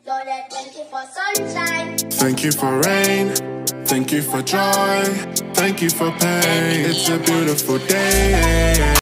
Thank you for sunshine. Thank you for rain. Thank you for joy. Thank you for pain. It's a beautiful day.